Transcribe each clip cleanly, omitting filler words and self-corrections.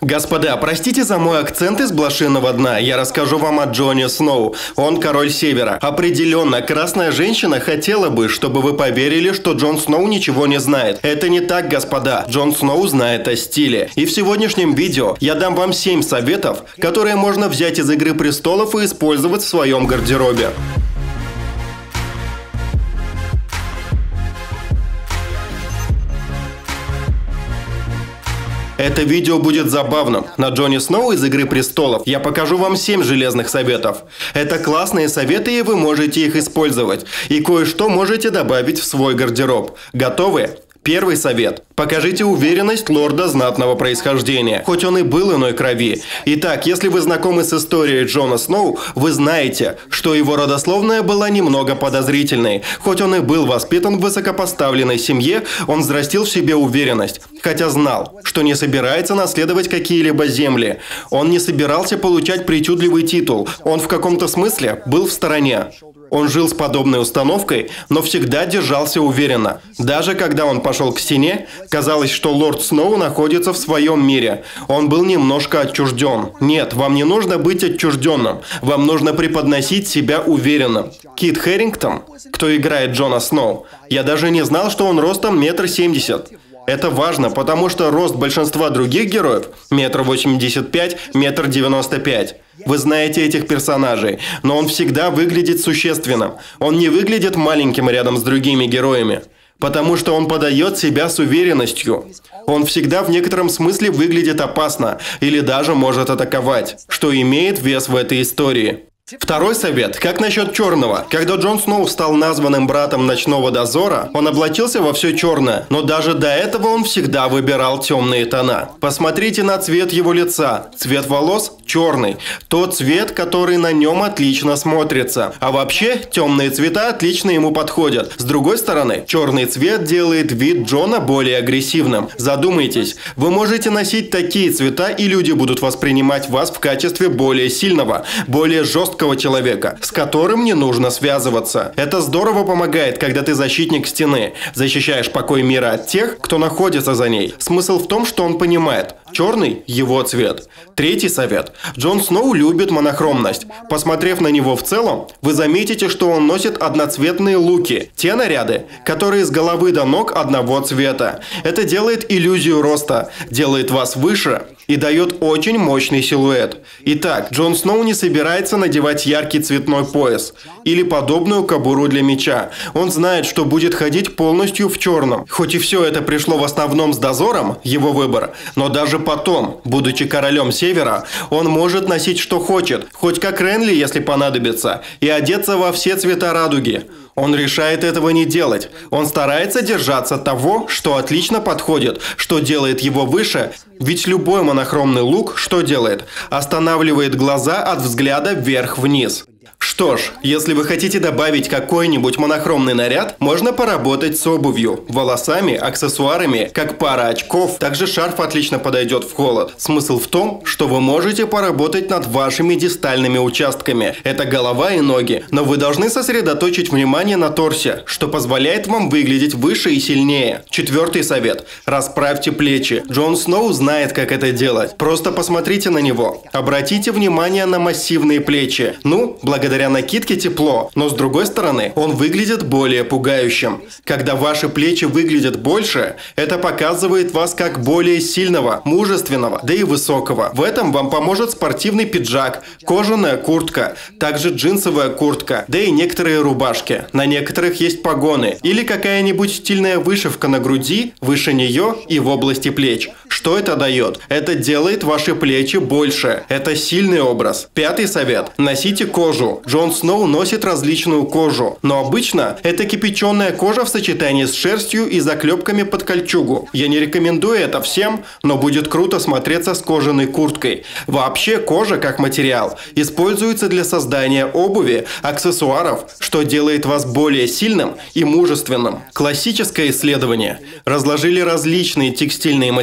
Господа, простите за мой акцент из блошиного дна. Я расскажу вам о Джоне Сноу. Он король Севера. Определенно, красная женщина хотела бы, чтобы вы поверили, что Джон Сноу ничего не знает. Это не так, господа. Джон Сноу знает о стиле. И в сегодняшнем видео я дам вам 7 советов, которые можно взять из «Игры престолов» и использовать в своем гардеробе. Это видео будет забавным. На Джоне Сноу из «Игры престолов» я покажу вам 7 железных советов. Это классные советы, и вы можете их использовать. И кое-что можете добавить в свой гардероб. Готовы? Первый совет. Покажите уверенность лорда знатного происхождения, хоть он и был иной крови. Итак, если вы знакомы с историей Джона Сноу, вы знаете, что его родословная была немного подозрительной. Хоть он и был воспитан в высокопоставленной семье, он взрастил в себе уверенность, хотя знал, что не собирается наследовать какие-либо земли. Он не собирался получать причудливый титул, он в каком-то смысле был в стороне. Он жил с подобной установкой, но всегда держался уверенно. Даже когда он пошел к стене, казалось, что лорд Сноу находится в своем мире. Он был немножко отчужден. Нет, вам не нужно быть отчужденным. Вам нужно преподносить себя уверенно. Кит Хэрингтон, кто играет Джона Сноу, я даже не знал, что он ростом 1,70 м. Это важно, потому что рост большинства других героев 1,85 м, 1,95 м. Вы знаете этих персонажей, но он всегда выглядит существенным. Он не выглядит маленьким рядом с другими героями, потому что он подает себя с уверенностью. Он всегда в некотором смысле выглядит опасно или даже может атаковать, что имеет вес в этой истории. Второй совет. Как насчет черного? Когда Джон Сноу стал названным братом Ночного Дозора, он облачился во все черное, но даже до этого он всегда выбирал темные тона. Посмотрите на цвет его лица. Цвет волос – черный. Тот цвет, который на нем отлично смотрится. А вообще, темные цвета отлично ему подходят. С другой стороны, черный цвет делает вид Джона более агрессивным. Задумайтесь, вы можете носить такие цвета, и люди будут воспринимать вас в качестве более сильного, более жесткого человека, с которым не нужно связываться. Это здорово помогает, когда ты защитник стены, защищаешь покой мира от тех, кто находится за ней. Смысл в том, что он понимает, черный – его цвет. Третий совет. Джон Сноу любит монохромность. Посмотрев на него в целом, вы заметите, что он носит одноцветные луки. Те наряды, которые с головы до ног одного цвета. Это делает иллюзию роста, делает вас выше и дает очень мощный силуэт. Итак, Джон Сноу не собирается надевать яркий цветной пояс или подобную кобуру для меча. Он знает, что будет ходить полностью в черном. Хоть и все это пришло в основном с дозором, его выбор, но даже потом, будучи королем Севера, он может носить что хочет, хоть как Ренли, если понадобится, и одеться во все цвета радуги. Он решает этого не делать. Он старается держаться того, что отлично подходит, что делает его выше, ведь любой монохромный лук что делает? Останавливает глаза от взгляда вверх-вниз. Что ж, если вы хотите добавить какой-нибудь монохромный наряд, можно поработать с обувью, волосами, аксессуарами, как пара очков. Также шарф отлично подойдет в холод. Смысл в том, что вы можете поработать над вашими дистальными участками. Это голова и ноги. Но вы должны сосредоточить внимание на торсе, что позволяет вам выглядеть выше и сильнее. Четвертый совет. Расправьте плечи. Джон Сноу знает, как это делать. Просто посмотрите на него. Обратите внимание на массивные плечи. Благодаря накидке тепло, но с другой стороны, он выглядит более пугающим. Когда ваши плечи выглядят больше, это показывает вас как более сильного, мужественного, да и высокого. В этом вам поможет спортивный пиджак, кожаная куртка, также джинсовая куртка, да и некоторые рубашки. На некоторых есть погоны или какая-нибудь стильная вышивка на груди, выше нее и в области плеч. Что это дает? Это делает ваши плечи больше. Это сильный образ. Пятый совет. Носите кожу. Джон Сноу носит различную кожу, но обычно это кипяченая кожа в сочетании с шерстью и заклепками под кольчугу. Я не рекомендую это всем, но будет круто смотреться с кожаной курткой. Вообще кожа как материал используется для создания обуви, аксессуаров, что делает вас более сильным и мужественным. Классическое исследование. Разложили различные текстильные материалы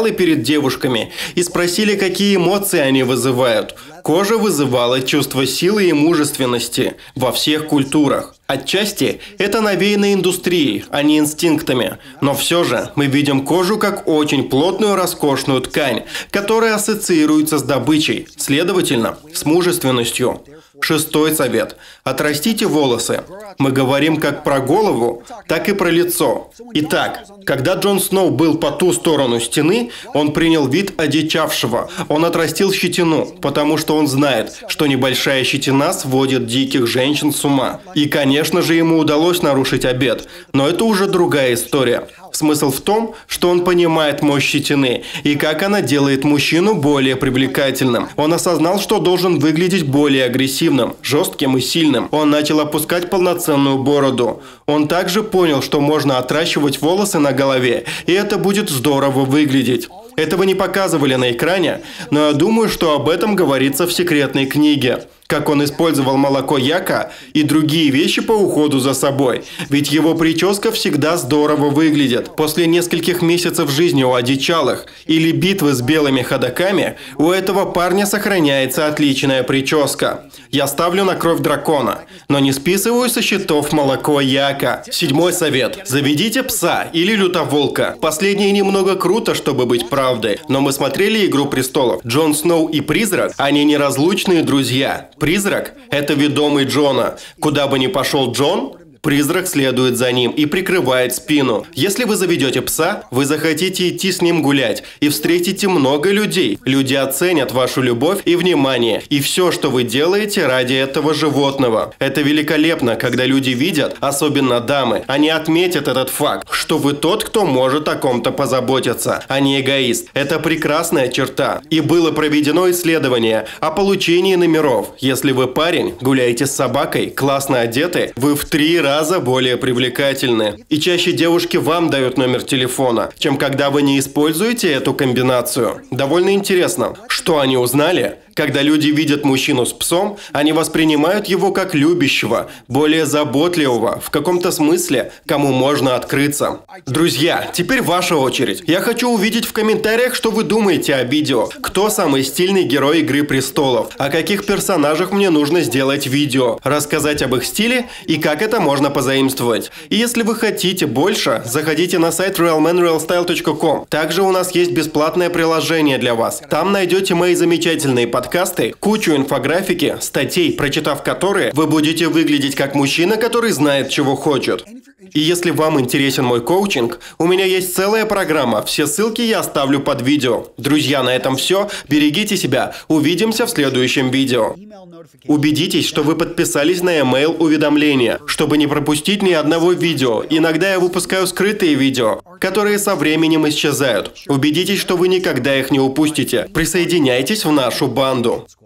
материалы перед девушками и спросили, какие эмоции они вызывают. Кожа вызывала чувство силы и мужественности во всех культурах. Отчасти это навеяно индустрией, а не инстинктами. Но все же мы видим кожу как очень плотную, роскошную ткань, которая ассоциируется с добычей, следовательно, с мужественностью. 6-й совет. Отрастите волосы. Мы говорим как про голову, так и про лицо. Итак, когда Джон Сноу был по ту сторону стены, он принял вид одичавшего. Он отрастил щетину, потому что он знает, что небольшая щетина сводит диких женщин с ума. И, конечно же, ему удалось нарушить обет. Но это уже другая история. Смысл в том, что он понимает мощь щетины и как она делает мужчину более привлекательным. Он осознал, что должен выглядеть более агрессивным, жестким и сильным. Он начал опускать полноценную бороду. Он также понял, что можно отращивать волосы на голове, и это будет здорово выглядеть. Этого не показывали на экране, но я думаю, что об этом говорится в секретной книге. Как он использовал молоко яка и другие вещи по уходу за собой. Ведь его прическа всегда здорово выглядит. После нескольких месяцев жизни у одичалых или битвы с белыми ходоками, у этого парня сохраняется отличная прическа. Я ставлю на кровь дракона, но не списываю со счетов молоко яка. 7-й совет. Заведите пса или лютоволка. Последнее немного круто, чтобы быть правдой, но мы смотрели «Игру престолов». Джон Сноу и Призрак, они неразлучные друзья. Призрак – это ведомый Джона. Куда бы ни пошел Джон, Призрак следует за ним и прикрывает спину. Если вы заведете пса, вы захотите идти с ним гулять и встретите много людей. Люди оценят вашу любовь и внимание, и все, что вы делаете ради этого животного. Это великолепно, когда люди видят, особенно дамы, они отметят этот факт, что вы тот, кто может о ком-то позаботиться, а не эгоист. Это прекрасная черта. И было проведено исследование о получении номеров. Если вы парень, гуляете с собакой, классно одеты, вы в 3 раза более привлекательны. И чаще девушки вам дают номер телефона, чем когда вы не используете эту комбинацию. Довольно интересно, что они узнали. Когда люди видят мужчину с псом, они воспринимают его как любящего, более заботливого, в каком-то смысле, кому можно открыться. Друзья, теперь ваша очередь. Я хочу увидеть в комментариях, что вы думаете о видео. Кто самый стильный герой «Игры престолов»? О каких персонажах мне нужно сделать видео? Рассказать об их стиле и как это можно позаимствовать. И если вы хотите больше, заходите на сайт realmanrealstyle.com. Также у нас есть бесплатное приложение для вас. Там найдете мои замечательные подкасты, кучу инфографики, статей, прочитав которые, вы будете выглядеть как мужчина, который знает, чего хочет. И если вам интересен мой коучинг, у меня есть целая программа, все ссылки я оставлю под видео. Друзья, на этом все, берегите себя, увидимся в следующем видео. Убедитесь, что вы подписались на email уведомления, чтобы не пропустить ни одного видео. Иногда я выпускаю скрытые видео, которые со временем исчезают. Убедитесь, что вы никогда их не упустите. Присоединяйтесь в нашу банду.